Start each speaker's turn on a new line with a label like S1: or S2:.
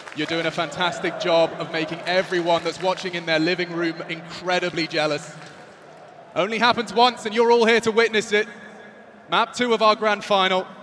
S1: You're doing a fantastic job of making everyone that's watching in their living room incredibly jealous. Only happens once, and you're all here to witness it. Map 2 of our grand final.